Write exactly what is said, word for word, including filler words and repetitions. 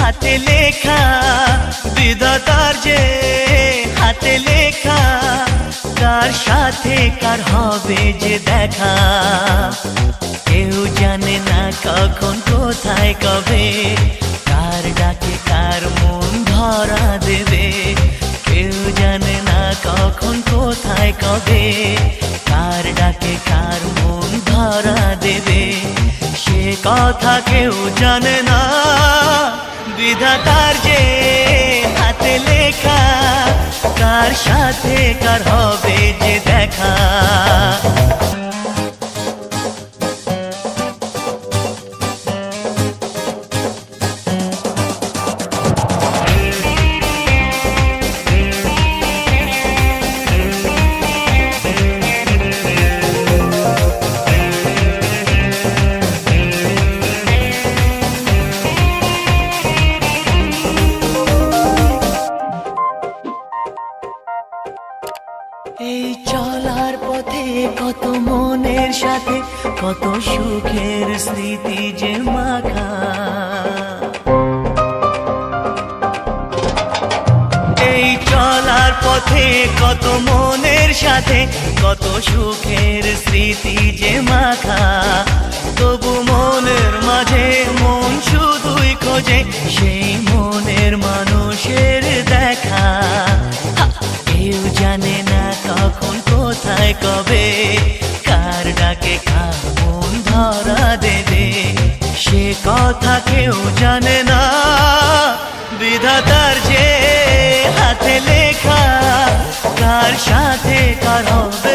হাতে লেখা বিধাতার যে হাতে লেখা কার সাথে কার হবে যে দেখা কেউ জানে না কখন কোথায় কবে কার ডাকে কার মন ধরা দেবে কেউ জানে না কখন কোথায় কবে কার ডাকে কার মন ধরা দেবে সে কথা কেউ জানে না বিধাতার যে হাতে লেখা কার সাথে কার হবে যে দেখা এই চলার পথে কত মনের সাথে কত সুখের স্মৃতি যে মাখা এই চলার পথে কত মনের সাথে কত সুখের স্মৃতি যে মাখা তবু মনের মাঝে মন শুধুই খোঁজে সেই মনের মানুষের দেখা কেউ জানে না কখন কোথায় কবে কার ডাকে কার মন ধরা দেবে সে কথা কেউ জানে না বিধাতার যে হাতে লেখা কার সাথে কার হবে